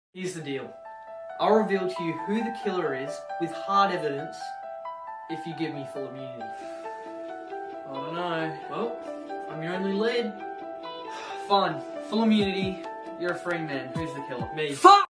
Here's the deal. I'll reveal to you who the killer is with hard evidence if you give me full immunity. I don't know. Well, I'm your only lead. Fine. Full immunity. You're a free man. Who's the killer? Me. Fuck!